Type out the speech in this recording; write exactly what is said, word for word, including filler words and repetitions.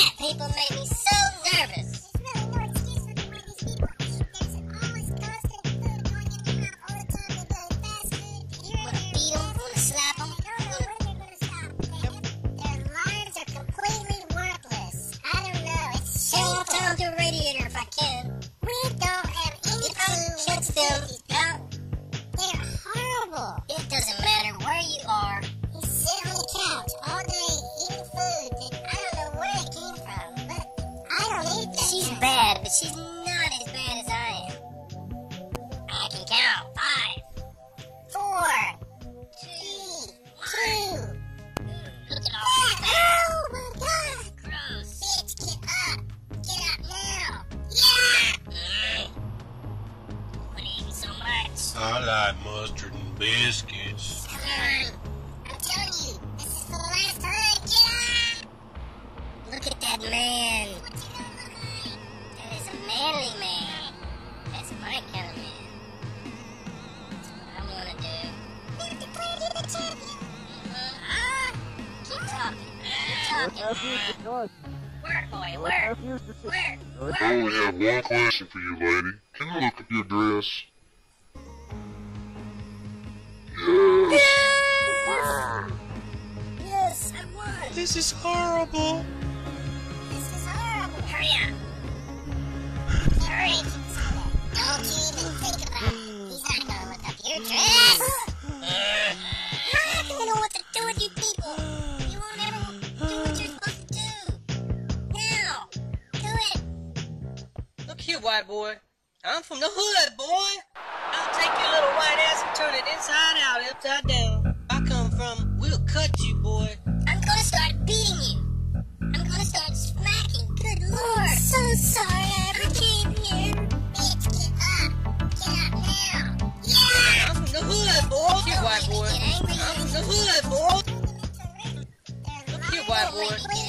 fat people make me so nervous. There's really no excuse for the way these people eat. There's always constant food going in their mouth all the time. They're doing fast food. You wanna beat them? You wanna slap them? I don't know when they're gonna stop. Their lives are completely worthless. I don't know. It's Hell, I'll shameful. tie them to a radiator if I can. We don't have any If I clue catch what them, these yeah, They're horrible. it doesn't matter where you are. You sit on the couch all day eating food that I don't know where it came from, but I don't eat that. She's kind of bad, but she's not as bad as I am. I can count. Five, Four, two, two. look at all these fat. Oh my God! Gross. Bitch, get up! Get up now! Yeah! Mm. What eating so much? I like mustard and biscuits. Come on! I'm telling you, this is for the last time. Get up! Look at that man. What you gonna look like? That is a manly man. That's my kind of man. That's what I want to do. We declared you the champion. Ah, keep talking. Keep talking. Work, boy, work. Work, I work. only have one question for you, lady. Can I look at your dress? Yes. Yes, I won. This is horrible. This is horrible. Hurry up. Hurry. Don't you even think about it. He's not gonna look up your dress. I don't know what to do with you people. You won't ever do what you're supposed to do. Now, do it. Look here, white boy. I'm from the hood, boy. I'll take your little white ass and turn it inside out, upside down. I come from, we'll cut you, boy. I'm gonna start beating you. I'm gonna start smacking. Good Lord. I'm so sorry I ever came here. Bitch, get up. Get up now. Yeah! I'm from the hood, boy. Look here, white boy. Get angry. I'm from the hood, boy. They're Look here, white boy. lying.